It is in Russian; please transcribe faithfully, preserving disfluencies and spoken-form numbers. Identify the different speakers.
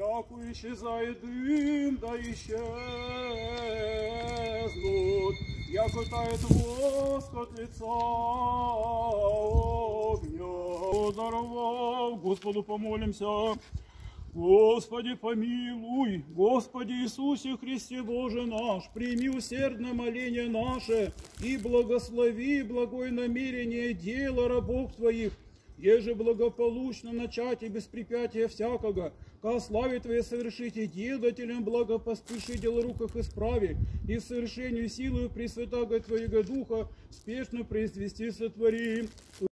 Speaker 1: Яку исчезает дым, да исчезнут, яко тает воск от лица огня. Даровав, Господу помолимся. Господи, помилуй, Господи Иисусе Христе Боже наш, прими усердное моление наше и благослови благое намерение дела рабов Твоих, еже благополучно начать и без препятия всякого, ко славе Твоей совершите делателям благо поспеши дело руках исправить, и в совершению силою Пресвятаго Твоего Духа спешно произвести сотвори.